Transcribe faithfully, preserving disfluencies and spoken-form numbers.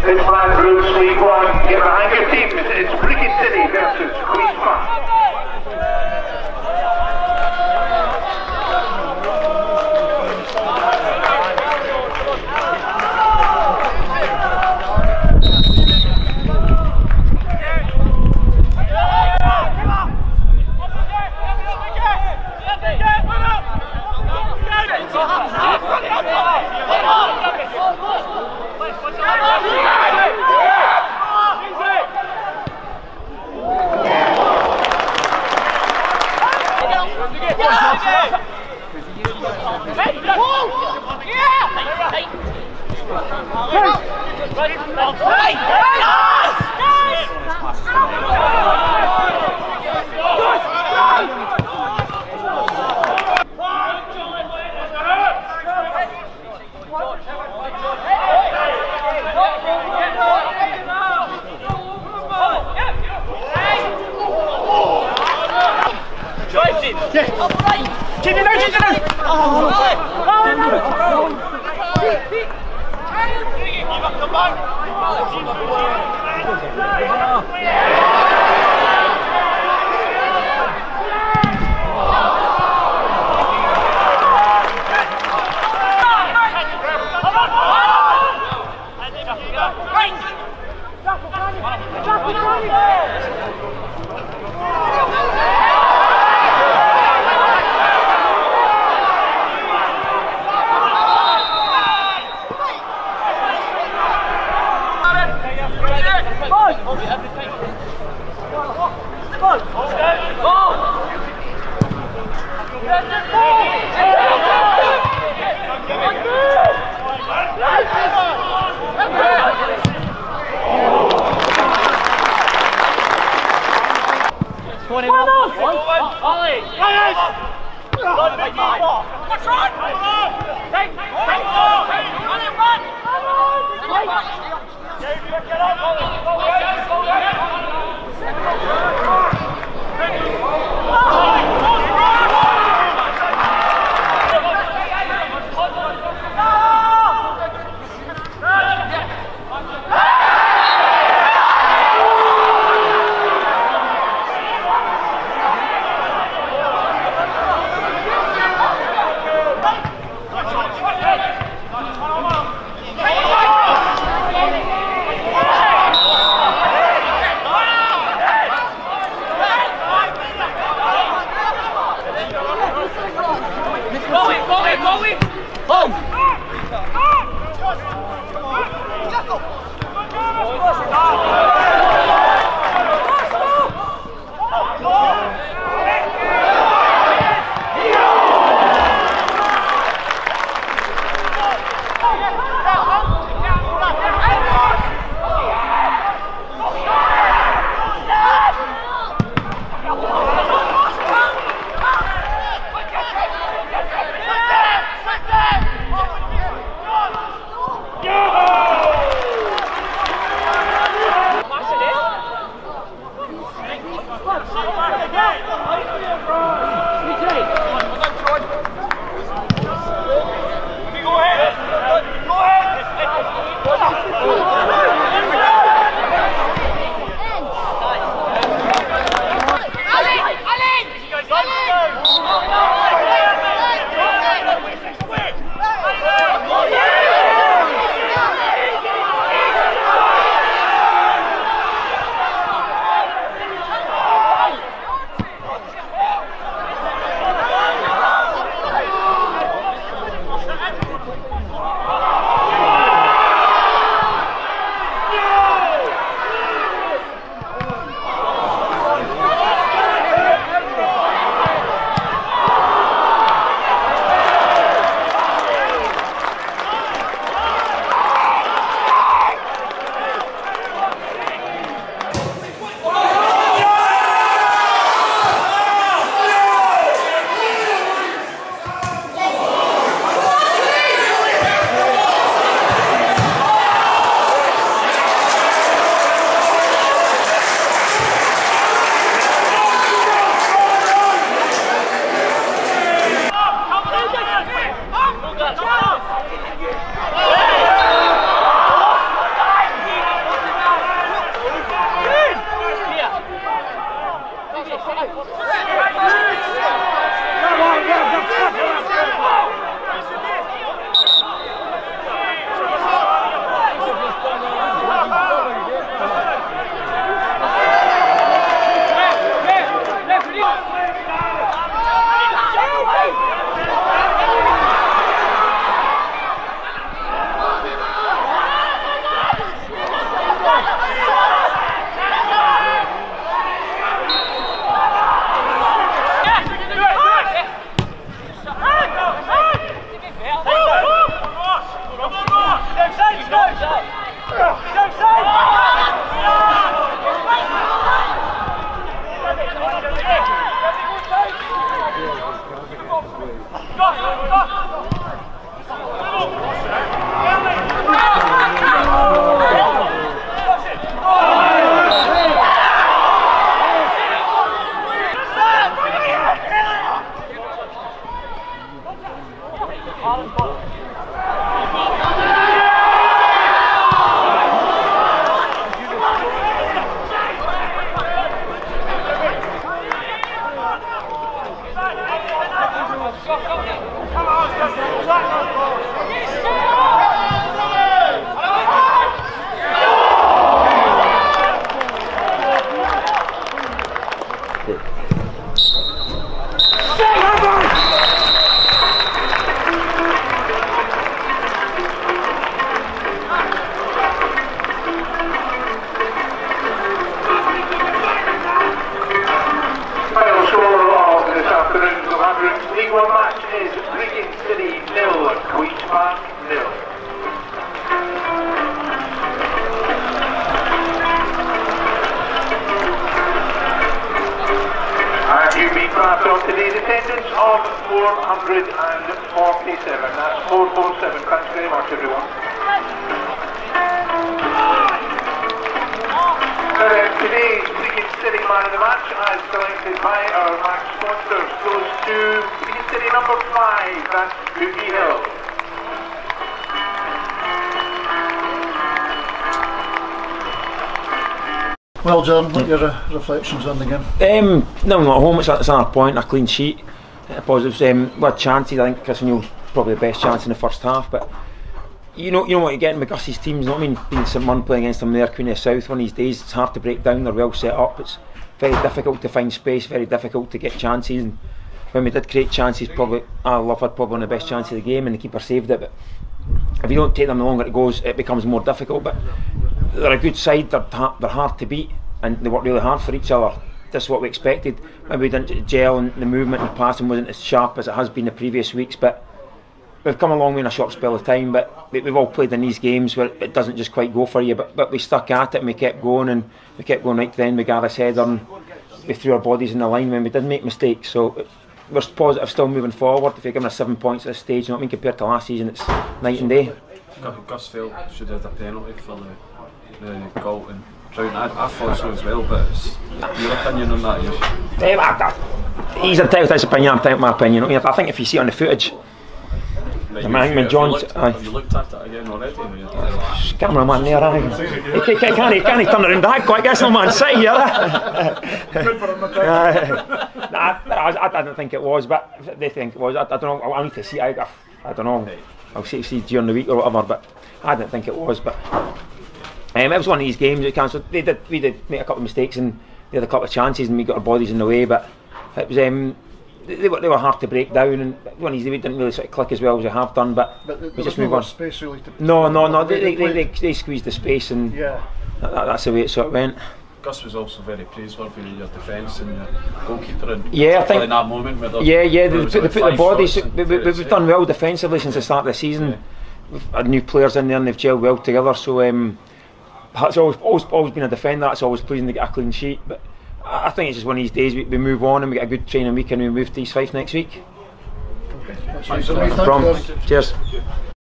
This man Bruce League One, get behind your team. It's Brechin City versus Queen's Park. Keep it there, keep it there! Oh, no, no, no! twenty-one. Ollie! What's wrong? Take, take, run it, run! Get up, Ollie! Go away, go of four hundred forty-seven. That's four forty-seven. Thanks very much, everyone. Now then, today's Cricket City Man of the Match, as selected by our match sponsors, goes to Cricket City number five. That's Boogie Hill. Well, John, what are your uh, reflections on the game? Um, no, not at home. It's, it's another point, a clean sheet. Uh, positives. Um, we had chances. I think Chris O'Neill's probably the best chance in the first half. But you know, you know what you get in McGussie's teams. You know what I mean? Being someone playing against them there, Queen of the South, one of these days, it's hard to break down. They're well set up. It's very difficult to find space. Very difficult to get chances. And when we did create chances, probably I love had probably one of the best chances of the game, and the keeper saved it. But if you don't take them the longer it goes, it becomes more difficult. But they're a good side. They're they're hard to beat, and they work really hard for each other. This is what we expected. Maybe we didn't gel, and the movement and the passing wasn't as sharp as it has been the previous weeks. But we've come a long way in a short spell of time. But we've all played in these games where it doesn't just quite go for you. But but we stuck at it and we kept going, and we kept going right to the end with Gareth's header, and we threw our bodies in the line when we did make mistakes. So we're positive still moving forward. If you're giving us seven points at this stage, you know what I mean, compared to last season, it's night and day. Gus felt should have had a penalty for the, the goal and Brown. I, I thought so as well, but it's your opinion on that, Ish? Um, I, I, he's entitled to his opinion, I'm entitled to my opinion. I think if you see it on the footage, Right, the man, when John's, have, you looked, have you looked at it again already? Cameraman there, aye. He can't, can't, he can't turn around that quick, that's no Man City here. I, I, I didn't think it was, but they think it was. I, I don't know, I need to see it. I, I don't know, I'll see, see during the week or whatever, but I didn't think it was. But um, it was one of these games that cancelled. They did, we did make a couple of mistakes and they had a couple of chances and we got our bodies in the way, but it was um, they were they were hard to break down, and one of these we didn't really sort of click as well as we have done. But, but there we just was move no on. Space really to no, no, no. They they, they, they, they squeezed the space, and yeah, that, that's the way it sort of went. Gus was also very praiseworthy with your defence and your goalkeeper, and yeah, I think in that moment where yeah, yeah, they, they, like put the bodies. shots We, we, we've yeah. done well defensively since the start of the season. Yeah. We've had new players in there and they've gelled well together. So um, it's always, always always been a defender. It's always pleasing to get a clean sheet. But I think it's just one of these days we, we move on and we get a good training week and we move to East Fife next week. okay. That's Thanks right. for that. Thanks, Cheers.